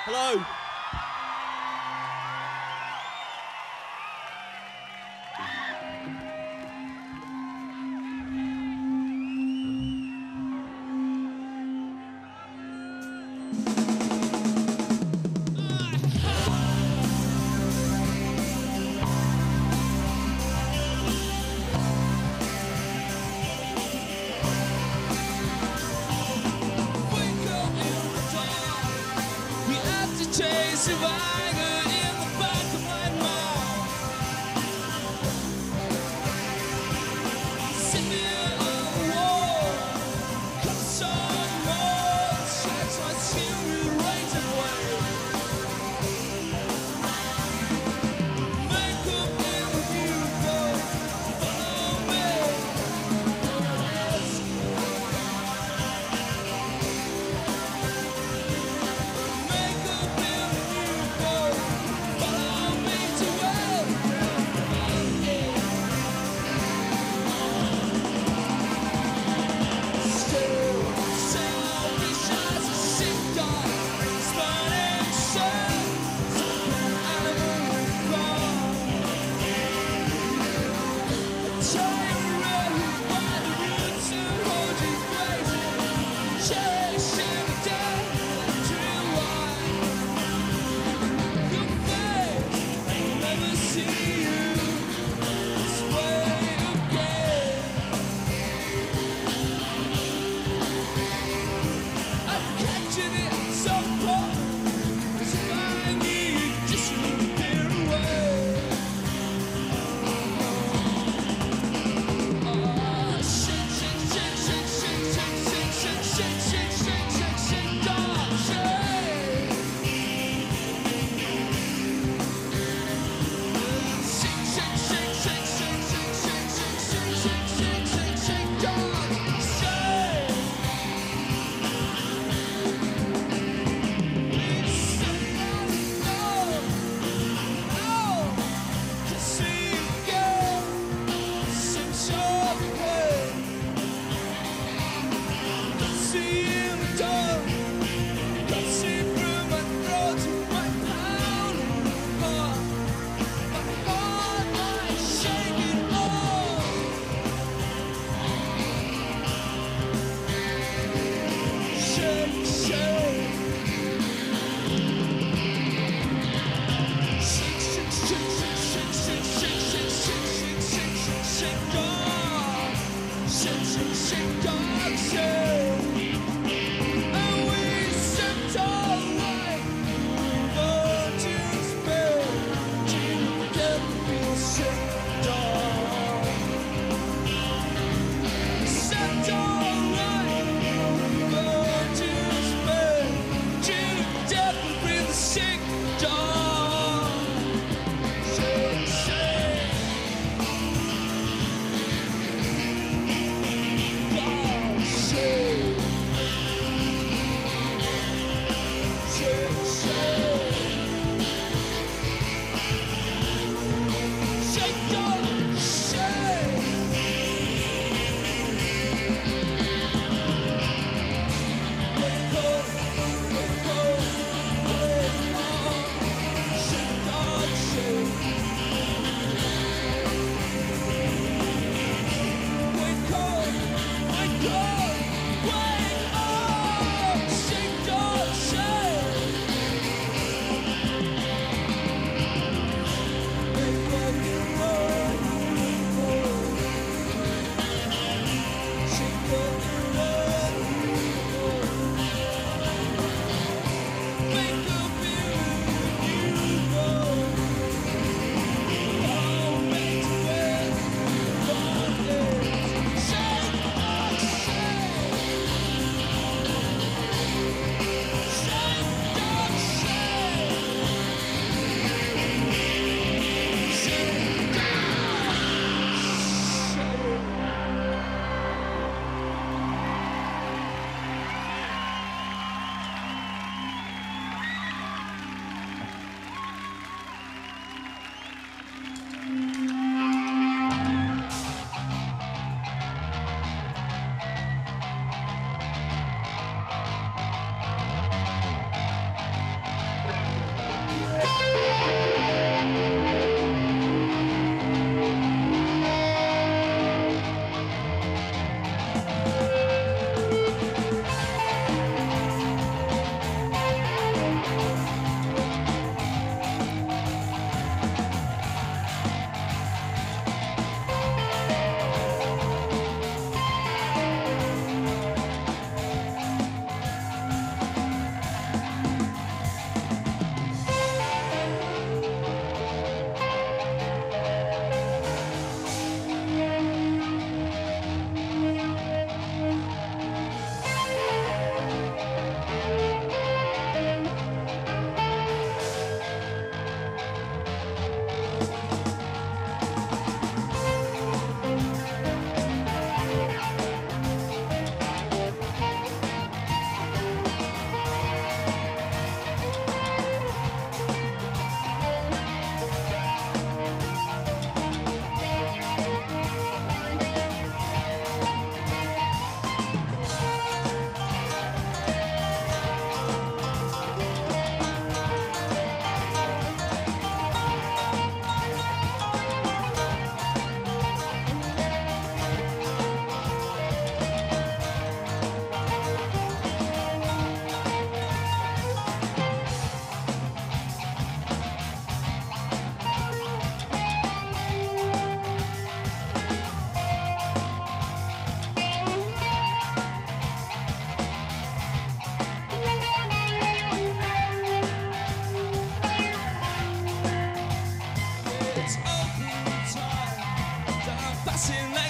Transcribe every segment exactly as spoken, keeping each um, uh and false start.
Hello. Chase a Viger in the back of my mouth. Sit there on the wall, cut some more, shines my skin with razor blade. Makeup in the viewport, follow me. Makeup in the viewport.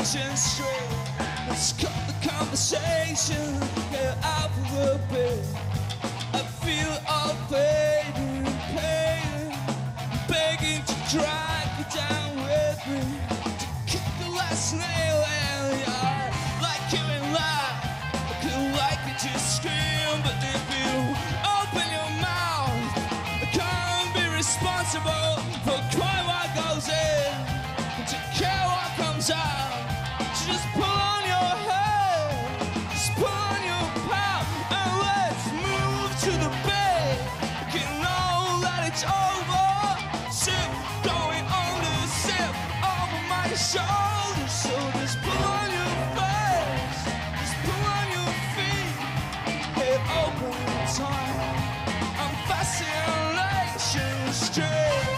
Fascination Street. Let's cut the conversation, get out of the bed. I feel all fading and pain, begging to drag you down with me, to kick the last nail in the eye, like you in life. I could like you to scream, but if you open your mouth, I can't be responsible for cry what goes in, and to care what comes out. So just pull on your hair, just pull on your pal, and let's move to the bed. You know that it's over. Sip, going on to sip over my shoulder. So just pull on your face, just pull on your feet, head open time. I'm Fascination Street.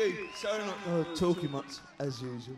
you. Sorry not uh, talking much, as usual.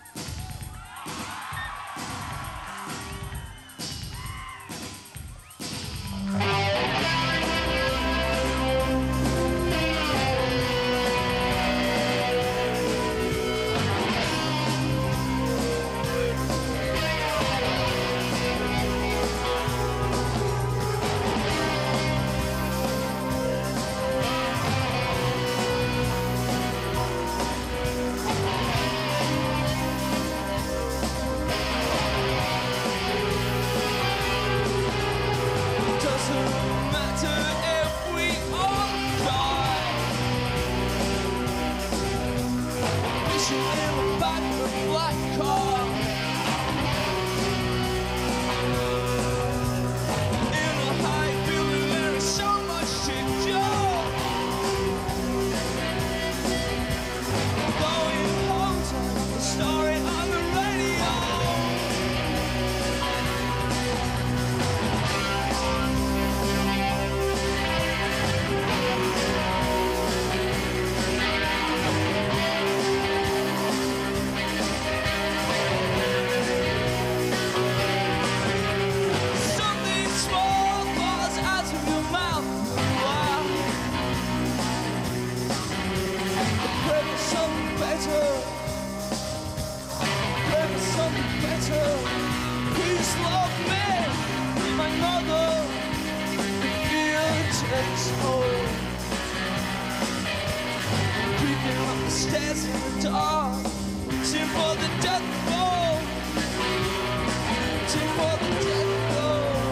Stairs in the dark, waiting for the death ball, waiting for the death ball.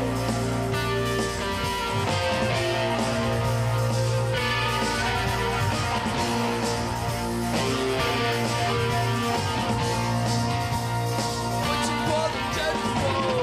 Waiting for the death ball.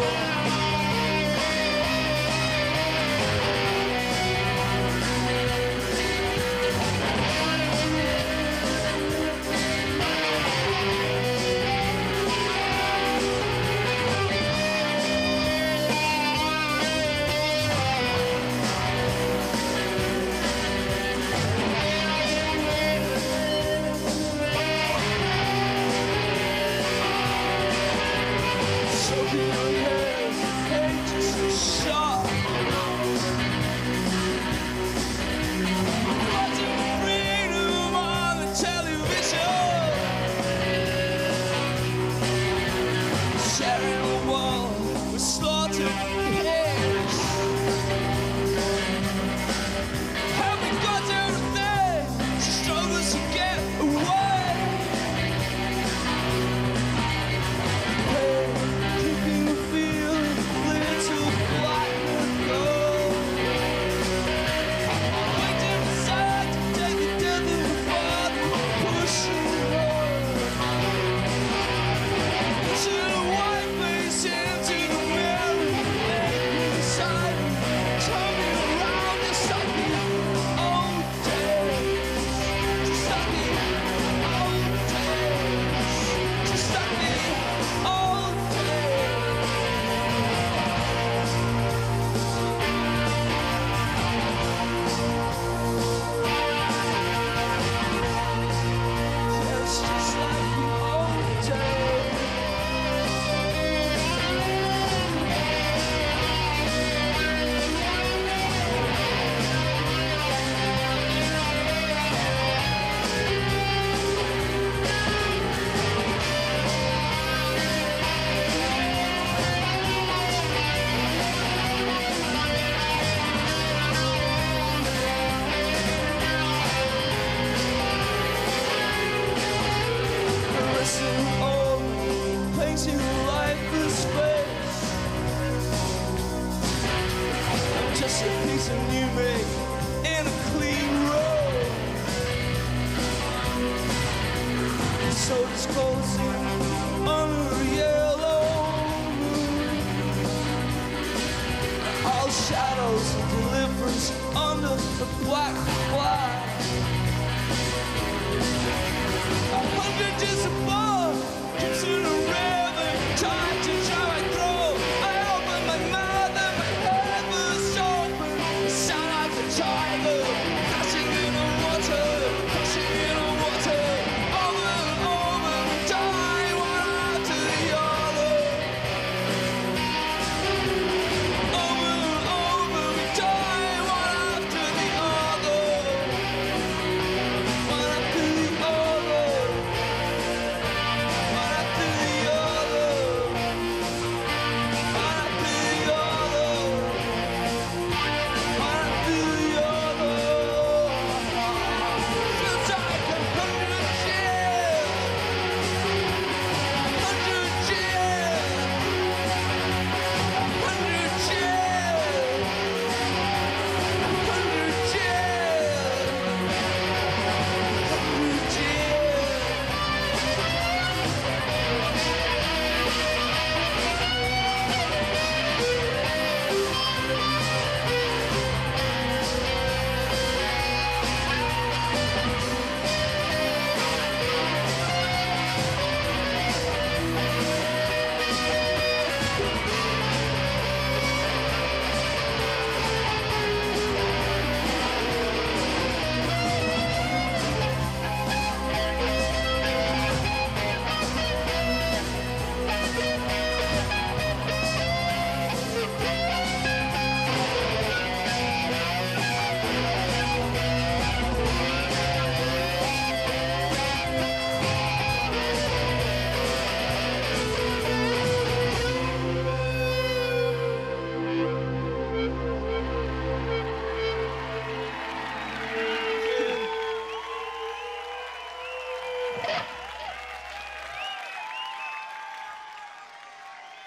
Tiger, crashing in the water, crashing in the water.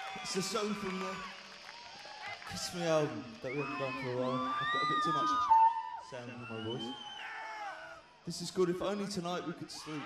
It's a song from the Kiss Me album that we haven't done for a while. I've got a bit too much sound in my voice. This is called If Only Tonight We Could Sleep.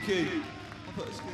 you. I thought it was good.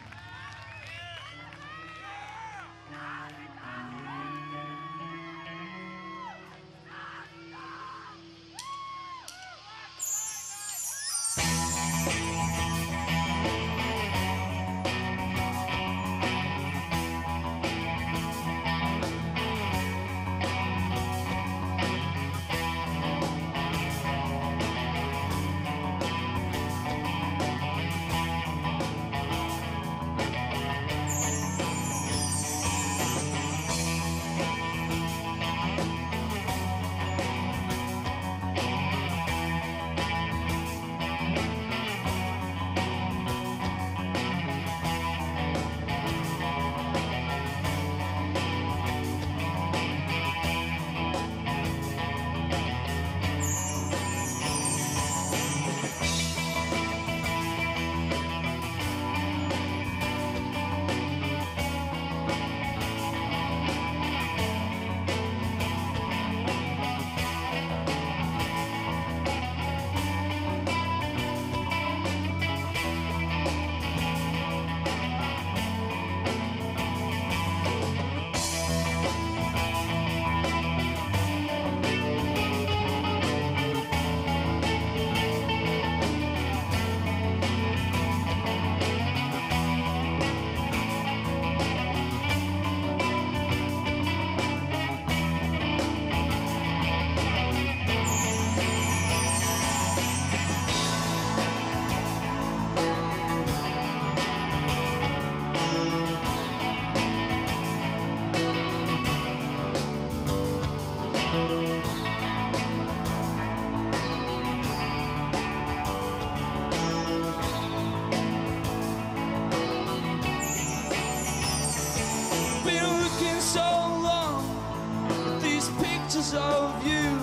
Of you,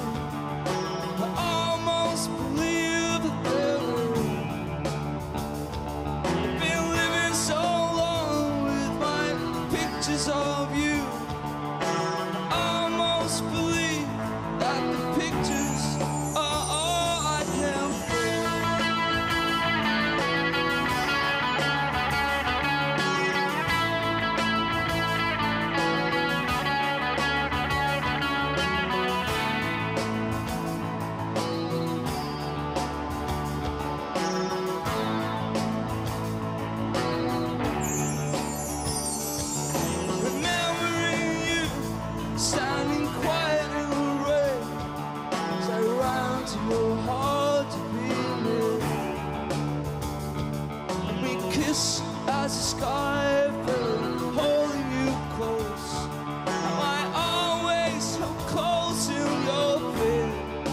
I almost believe that they're real. I've been living so long with my pictures of you. I almost believe that the pictures are all I can your heart to be near. We kiss as the sky fell, holding you close. I always so close in your bed.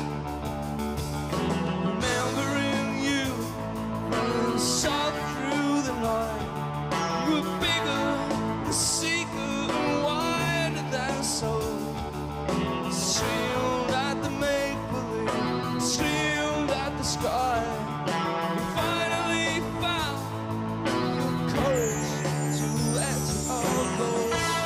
Remembering you, running soft through the night. You were bigger, the secret, and wider than soul. Sealed at the make-believe, sealed at the sky. We finally found the courage to let it all go.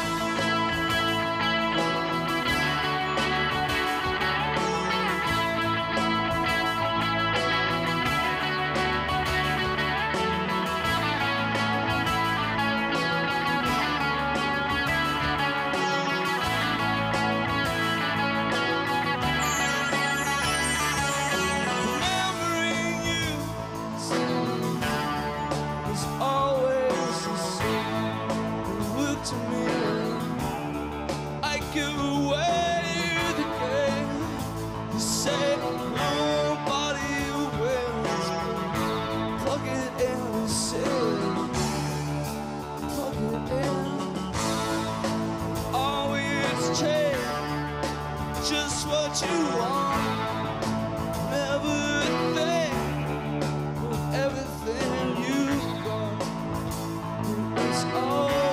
Just what you want, never a thing, but everything you've got is all.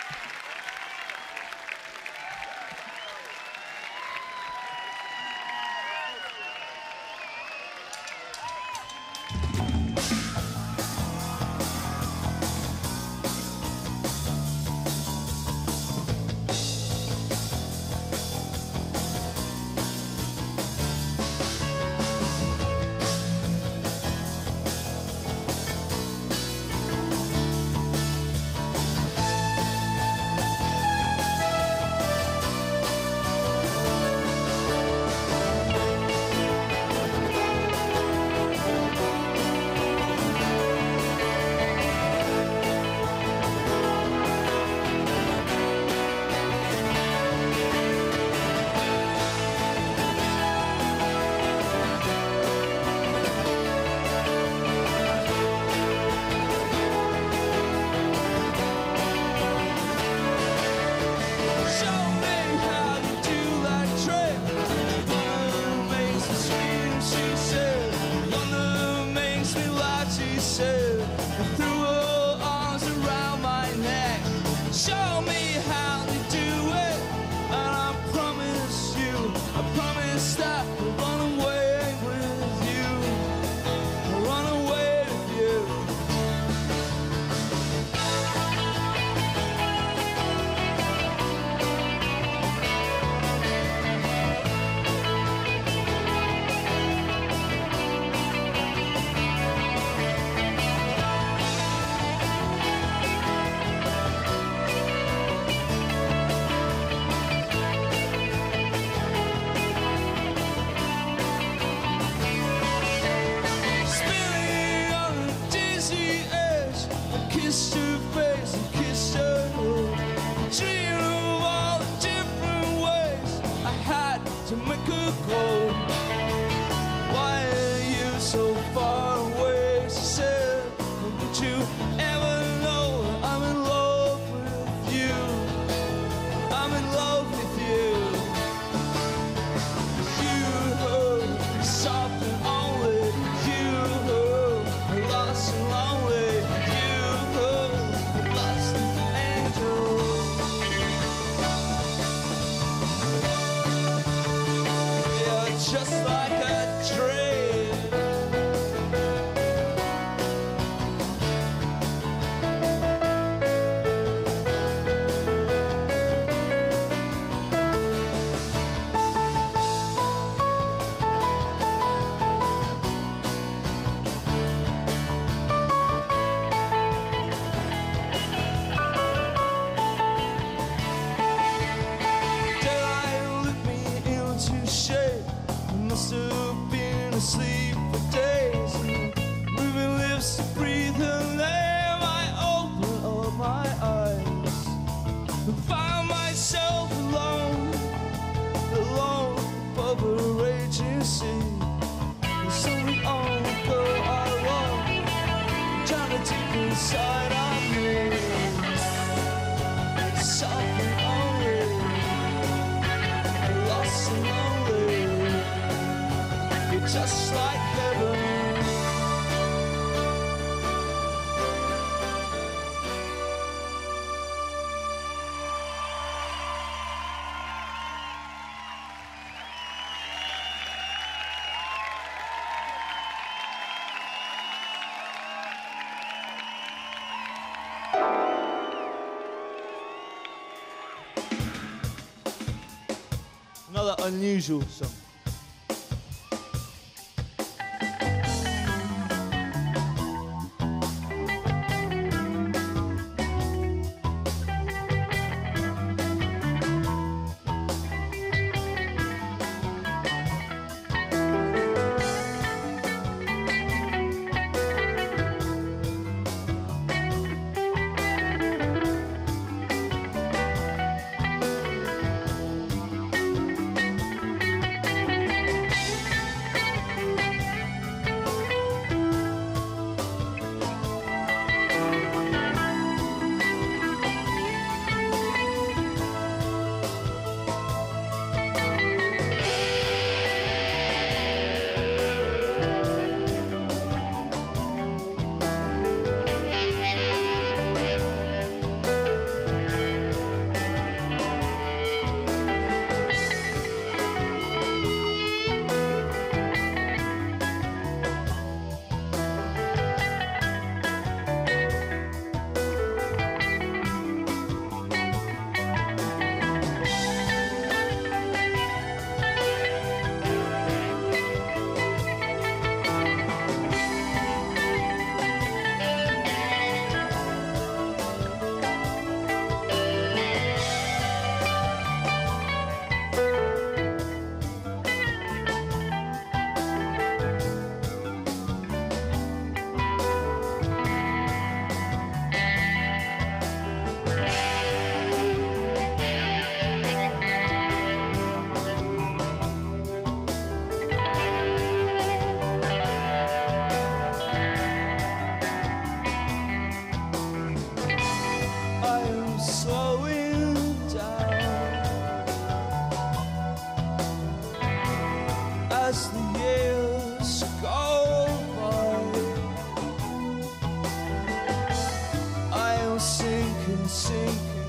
Another unusual song.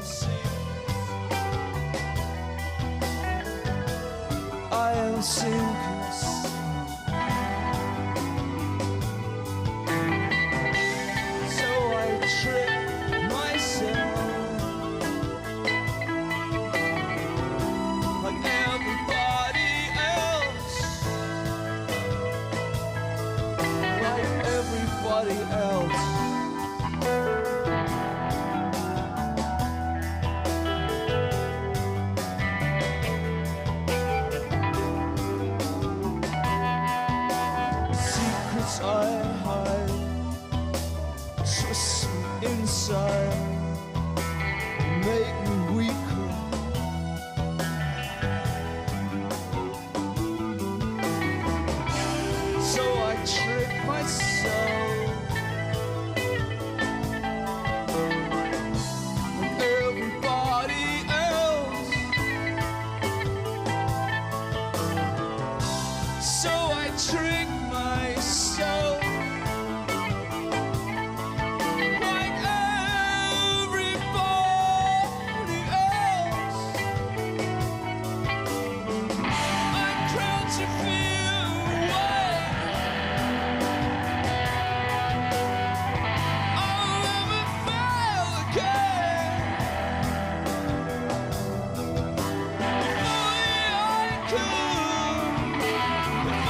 I am sinking. So I trick myself like everybody else, like everybody else. I hide, twist me inside, make me weaker. So I trick myself like everybody else. So I trick myself like everybody else. I crouch and feel away. I'll never fail again. If only I could. If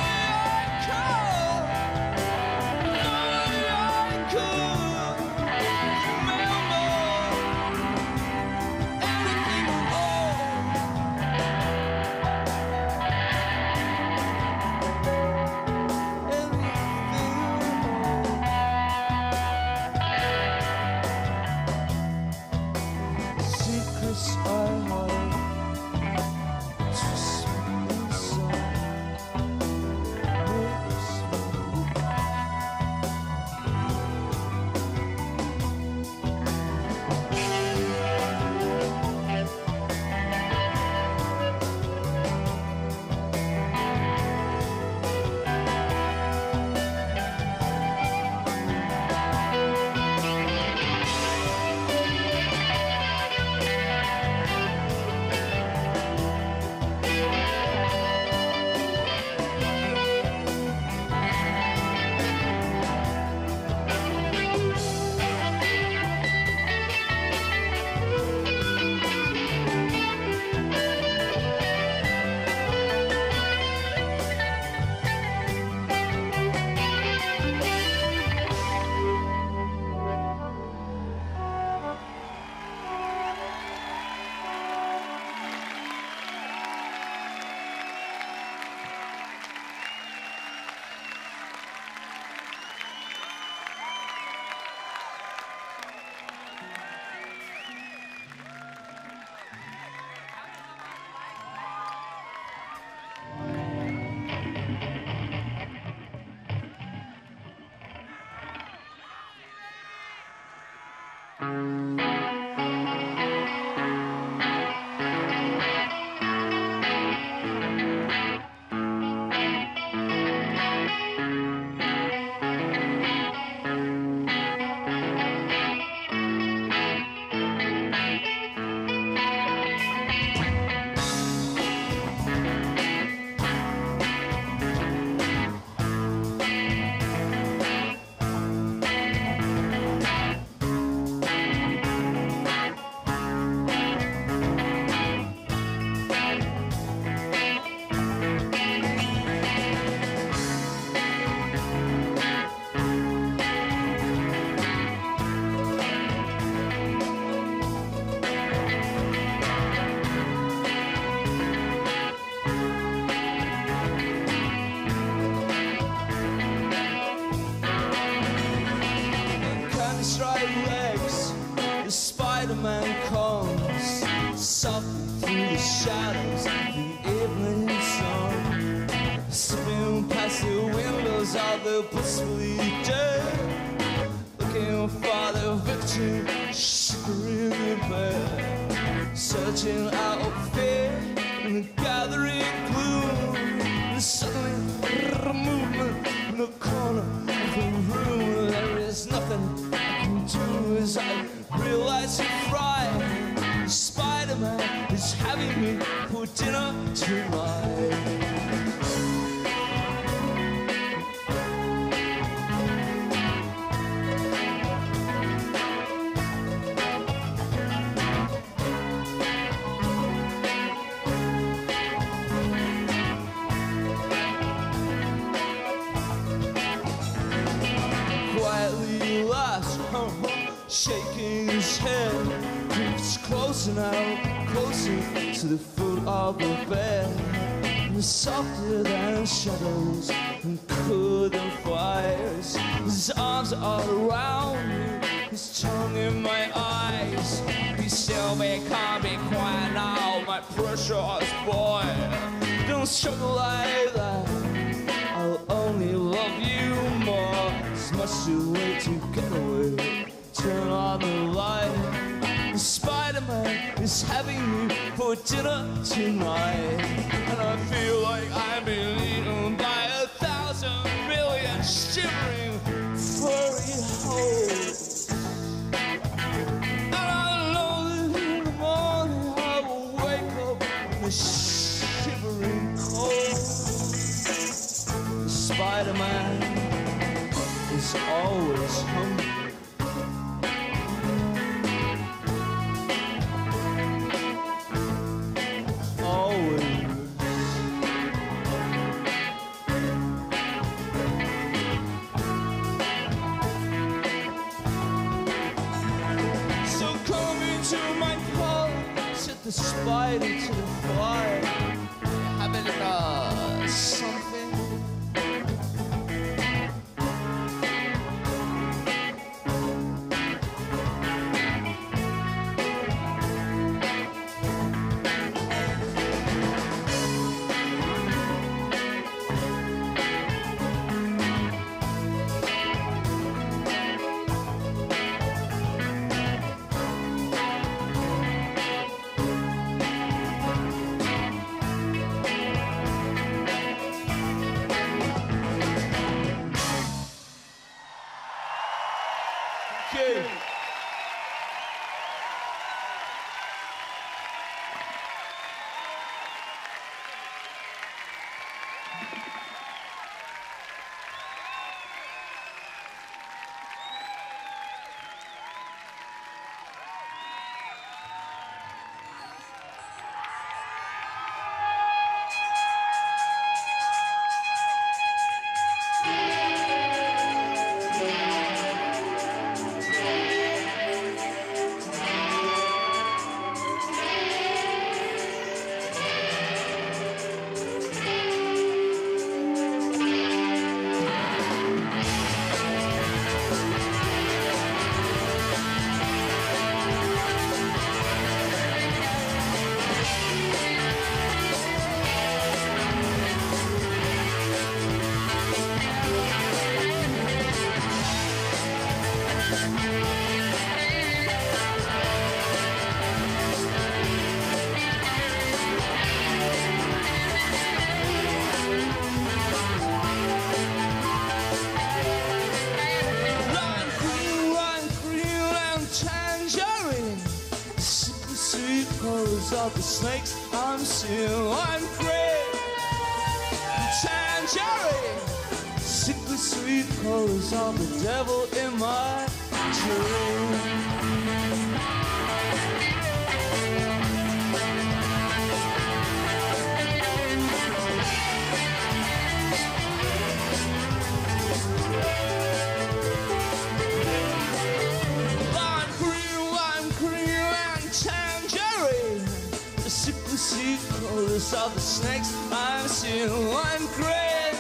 Spider-Man comes softly through the shadows of the evening sun, swimming past the windows of the blissfully dead, looking for the victim, shivering in bed, searching out fear in the gathering gloom. And suddenly, a movement in the corner of the room. There is nothing I can do as I realize you're fried. for dinner tonight. Quietly last, shaking his head, creeps closer now, closer to the foot of the bed. And softer than shadows and cooler than fires. His arms are around me, his tongue in my eyes. Please tell me, can't be quiet now, my precious boy. Don't struggle like that, I'll only love you more. It's much too late to get away. Turn on the light. Spider-Man is having me for dinner tonight. And I feel like I'm being eaten by a thousand million shivering furry holes. And I know that in the morning I will wake up in the shivering cold. Spider-Man is always hungry. Always. So come into my parlor, set the spider to the fire. Have a little something. Okay. Of the snakes I'm seeing, I'm great. Tangerine, sickly sweet colors of the devil in my dream. Sweet colors of the snakes I'm seeing, I'm great.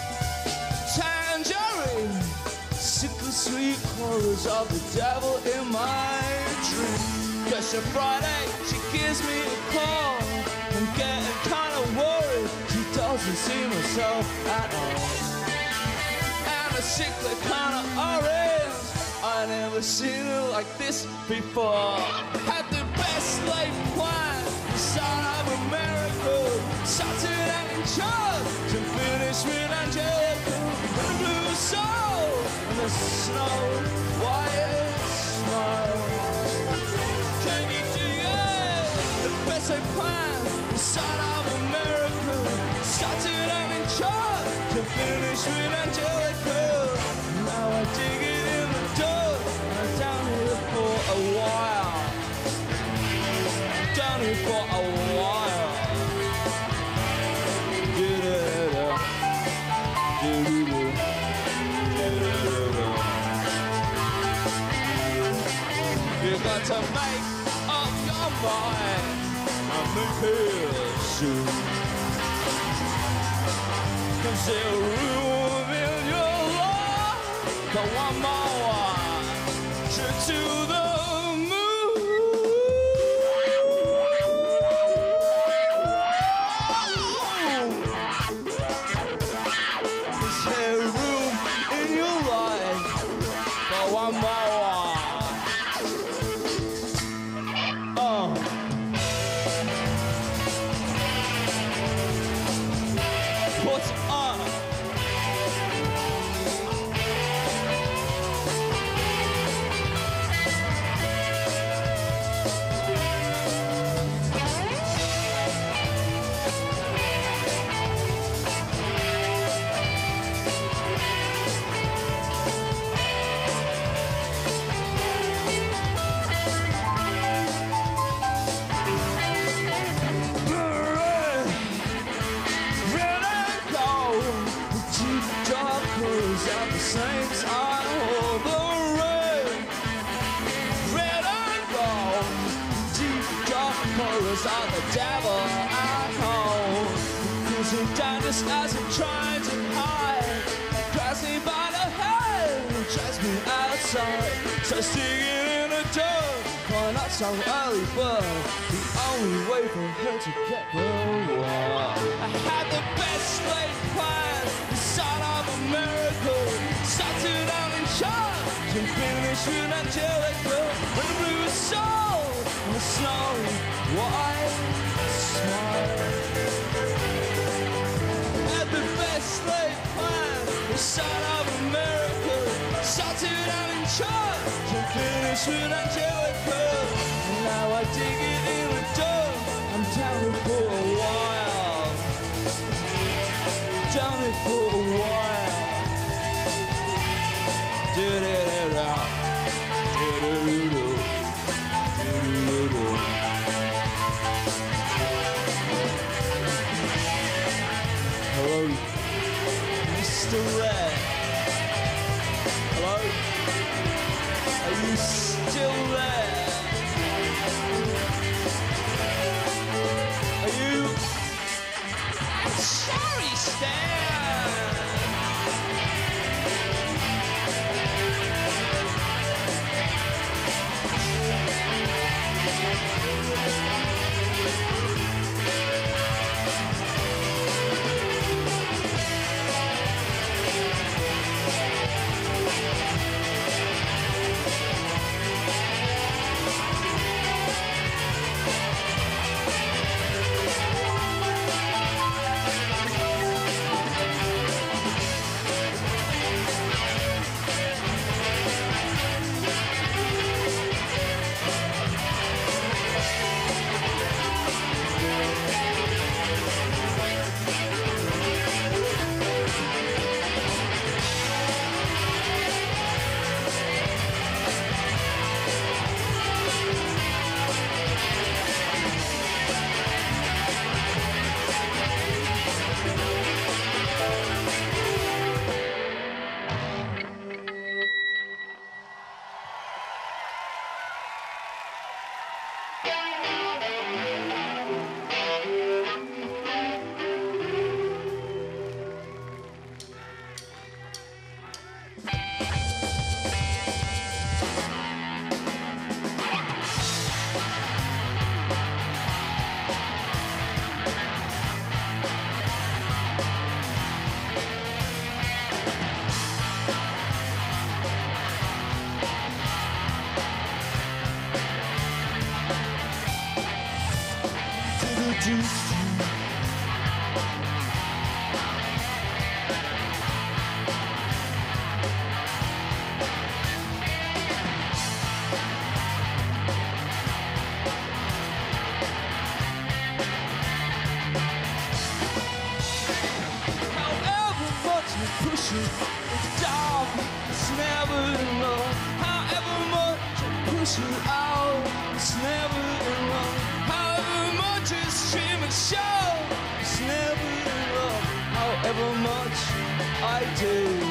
Tangerine, sickly sweet colors of the devil in my dream. Cause on Friday she gives me a call. I'm getting kinda worried, she doesn't see herself at all. And a sickly kinda orange, I never seen her like this before. Had the best laid plan, son of America, started out in charge to finish with Angelica, the blue soul, and the snow white smile. Can you do it? The best I plan the son of America, started out in charge to finish with Angelica. Now I dig it in the dirt. I'm down here for a while. Down here for a while. Do-do-do-do. Do-do-do. Do-do-do-do. You got to make up your mind and make it soon. Cause there's room in your life for one more one trip to the moon. Is there room in your life for one more one? Oh. What's up? At the same time, hold the rain. Red and gold, deep dark colors are the devil at home. Cause the darkness as I'm trying to hide, grabs me by the head, drags me outside. So singing in the dirt, why not so early bird? The only way for her to get the world. I had the best laid plan, the son of America, started out in charge and finished with Angelica. When the blue is sold and the snowy white smile. Had the best laid plan, the son of America, started out in charge and finished with Angelica. And now I dig it in the dirt. I'm down here for a while. Down here for a while. Do-do-do-do. Do-do-do-do. Do-do-do-do. Hello, Mister Red. Hello? Are you still there? Are you? Sorry, Stan. however much I do.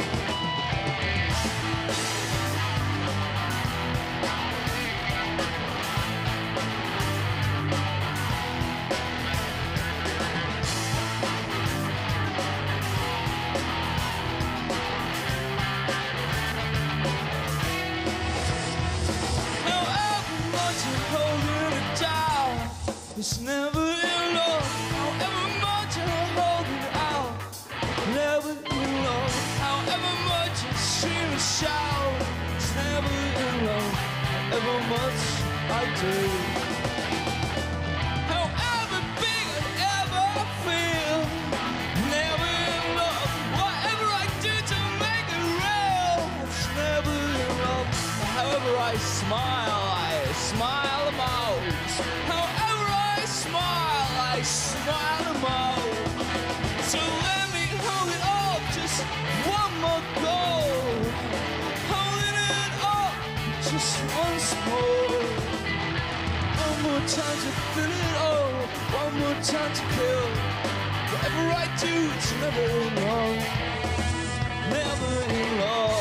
It's never enough, however much I hold it out. Never enough, however much I scream and shout. It's never enough, however much I do. However big I ever feel, never enough, whatever I do to make it real. It's never enough, however I smile, I smile the most. However smile, I smile the most. So let me hold it up, just one more go. Holding it up, just once more. One more time to fill it all, one more time to kill. Whatever I do, it's never enough, never enough.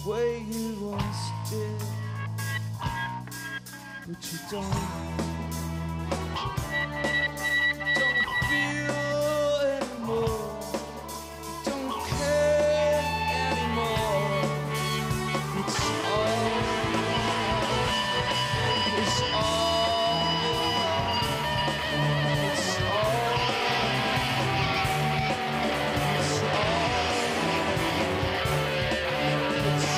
way you once did, but you don't. Don't feel anymore. Don't care anymore. It's all. It's all. It's all. It's all. It's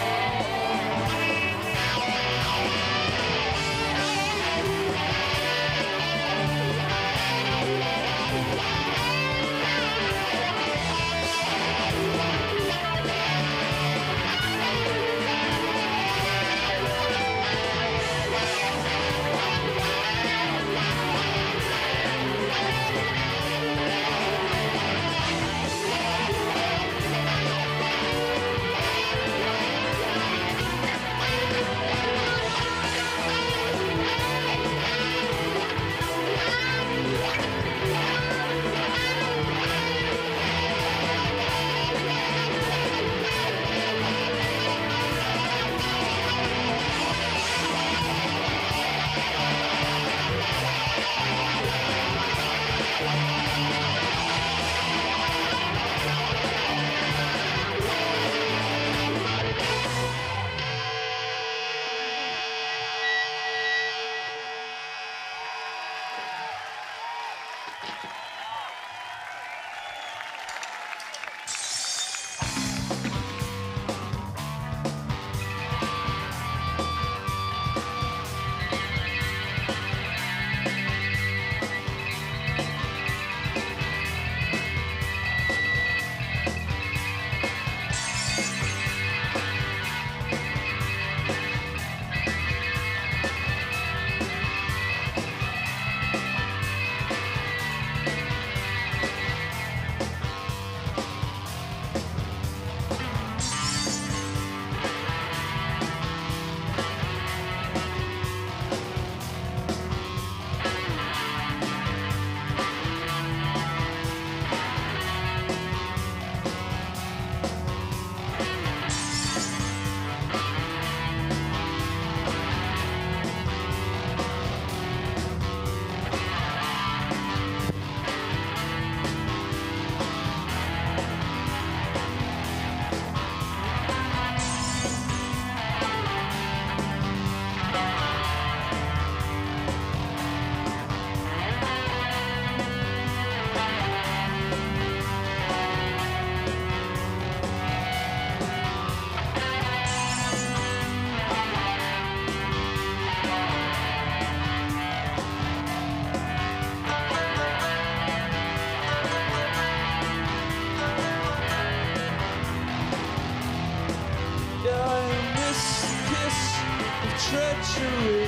treachery,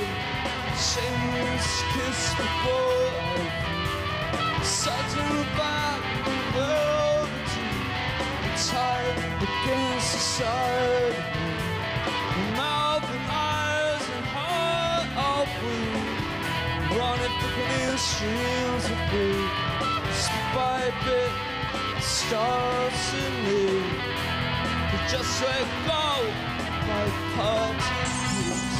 shameless kiss before I saddle back the velvety, tied against the side of me. Your mouth and eyes and heart all blue, running through clear streams of blue. Bit by bit, it starts anew. You just let go like parting loose.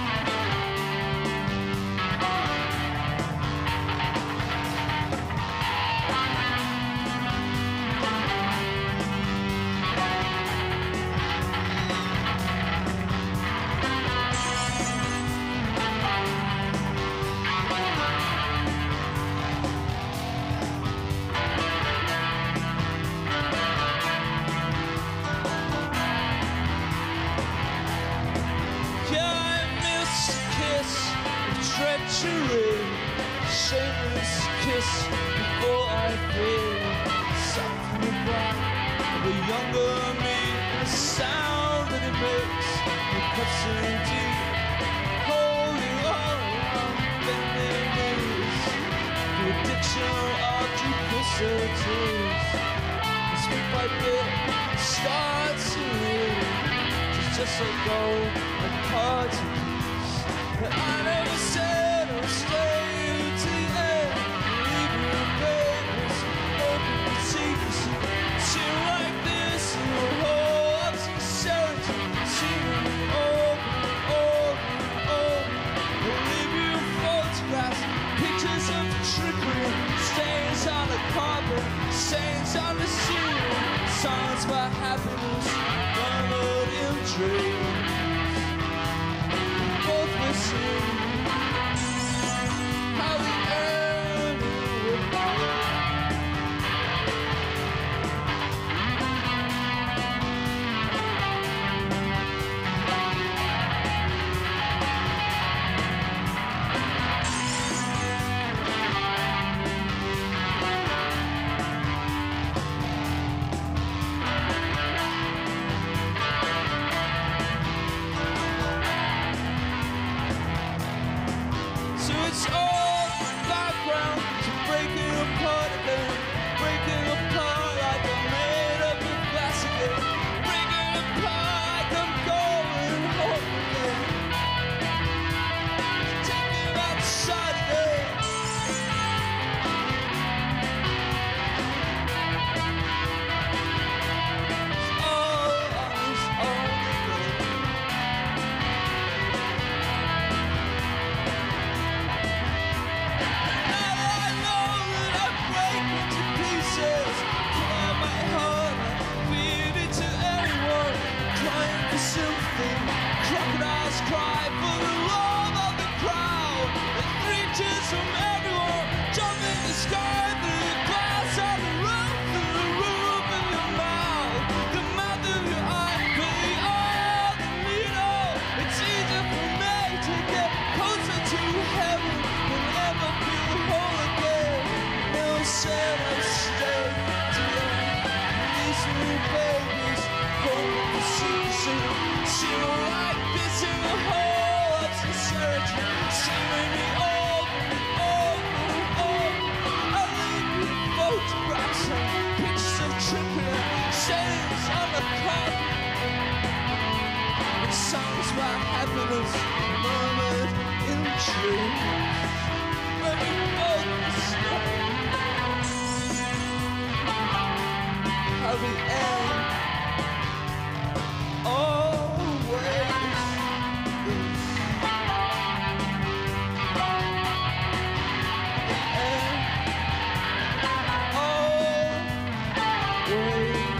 Treachery, shameless kiss before I feel something about the younger me, the sound that it makes, it cuts in deep, holding on around bending knees, the addiction of duplicities, it's bit by bit, starts to leave, just, just let go of parts of peace, but I never said I'll stay to the end, leave you in pain, open the secrecy, till like this, in your whole sincerity, see how the end will be. So it's all background to breaking apart again, breaking apart like I'm made up of glass again, breaking apart like I'm going home again, take me outside again. It's all on its own again. Now I know that I break into pieces, cry my heart, feed it to anyone, crying for sympathy. Crocodiles cry for the love of the crowd. The three cheers from everyone, jump in the sky through the glass of the roof, through the roof of your mouth, the mouth of your eye, for the eye of the needle. It's easy for me to get closer to heaven than ever feel whole again. No said I stay today. These new babies home the season seem like this in the hole of sincerity, seeming me over and over and over. I leave you photographs and pictures of trickery, sayings on the carpet, and songs about happiness murmured in dreams. When we both know how the end always is. The end always is.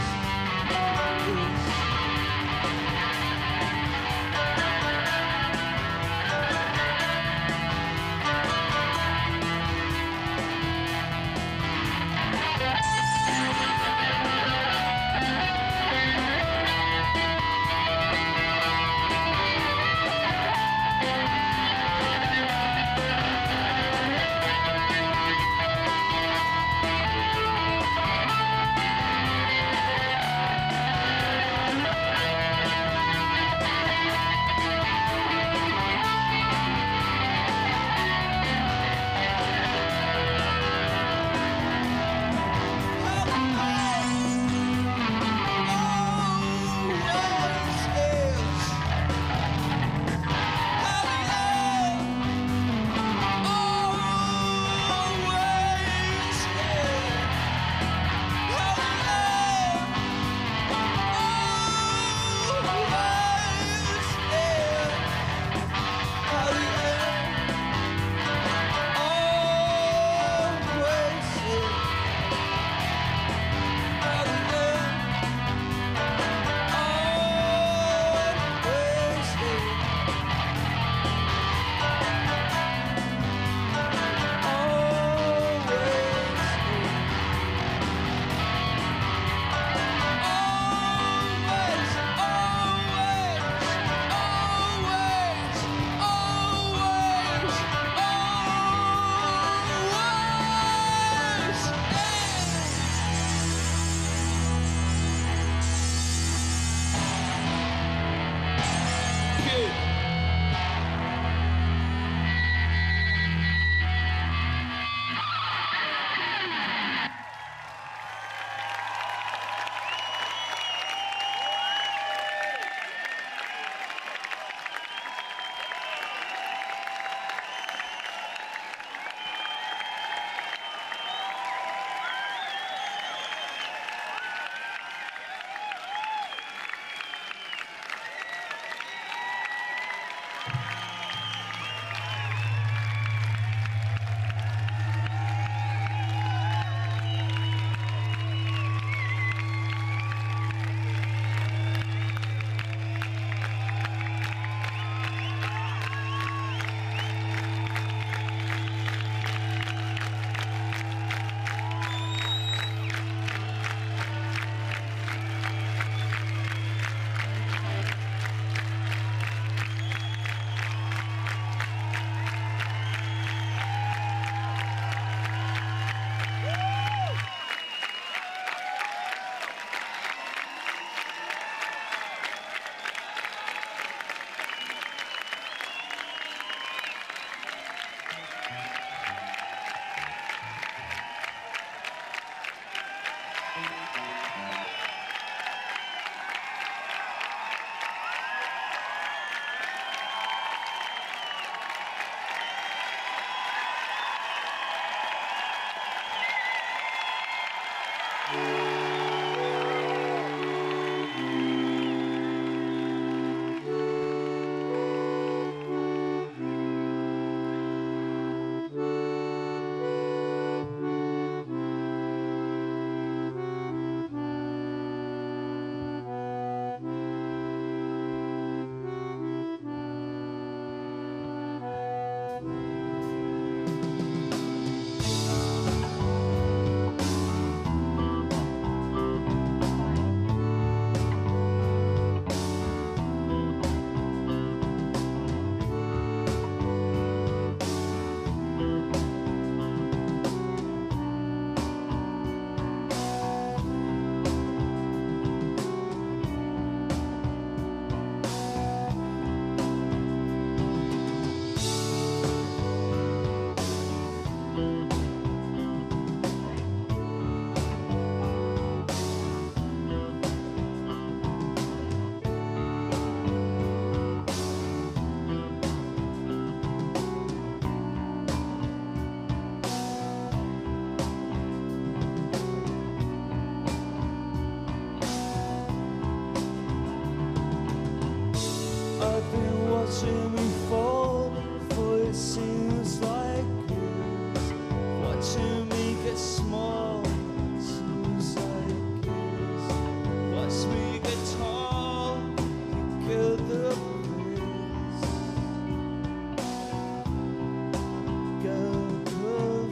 I've been watching me fall, for it seems like years. Watching me get small, seems like years. Watch me get tall, you kill the breeze. Get the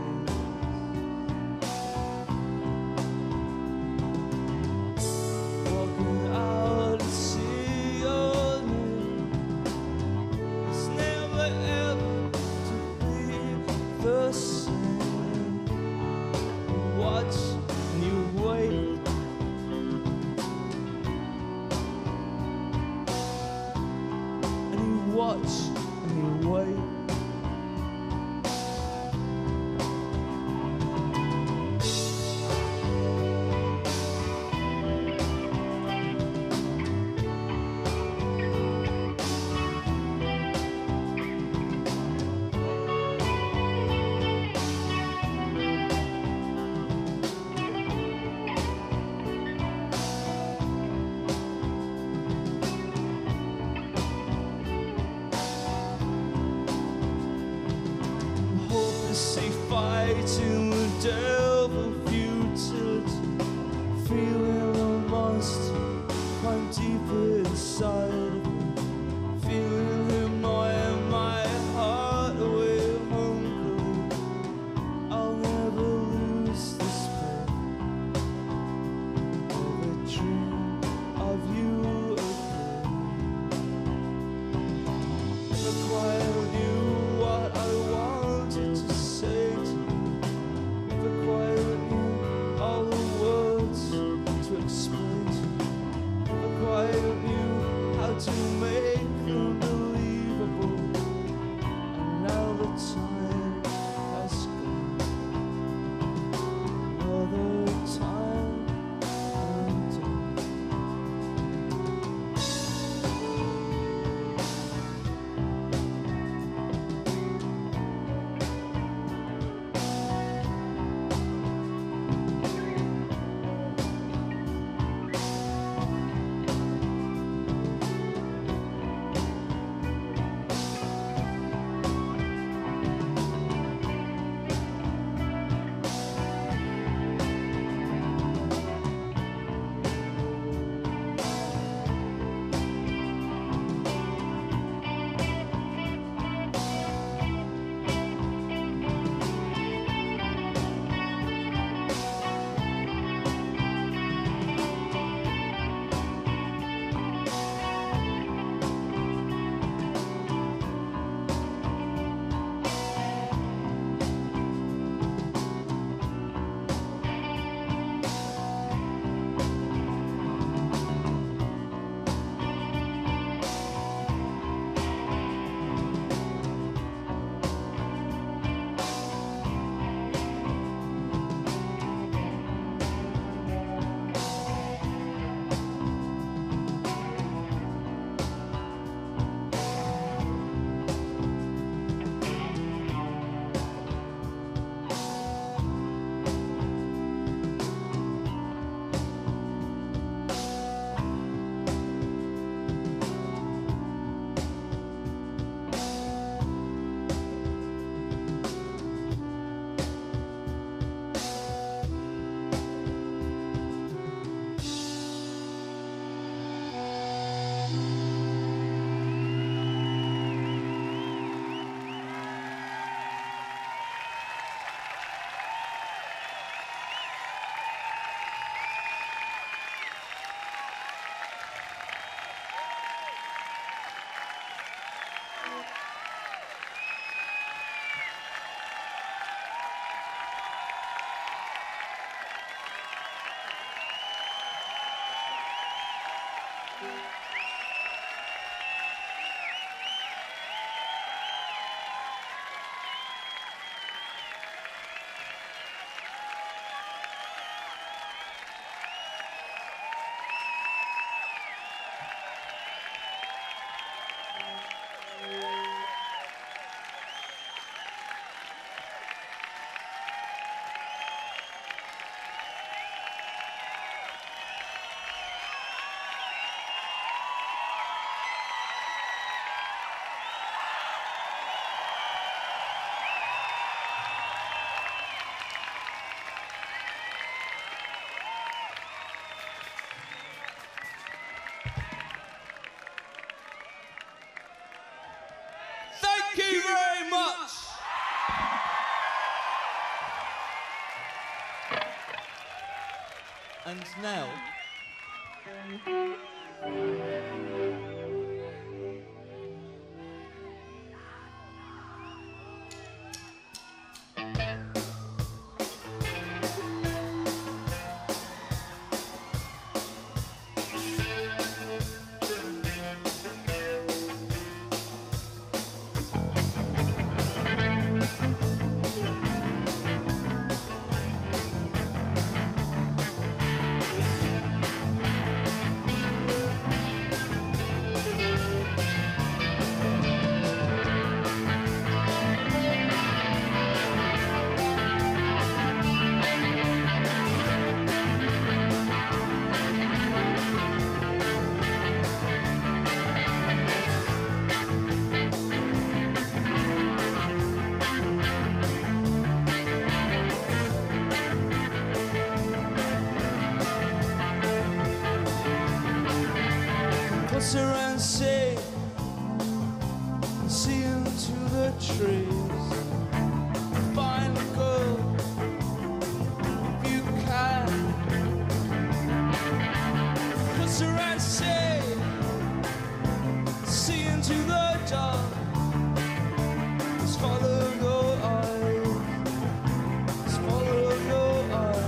face. Walking out to see your name. It's never ever to be the same. You watch and you wait. And you watch and you wait. See fighting the devil futility, feeling a monster climb deep inside of me, feeling him gnawing my heart away hungry. I'll never lose this pain of a dream of you again. If I quite knew what I wanted to say to you, if I quite very much. And now, puts her and say, see into the trees, find a girl if you can. Puts her and say, see into the dark, just follow your eyes, just follow your eyes.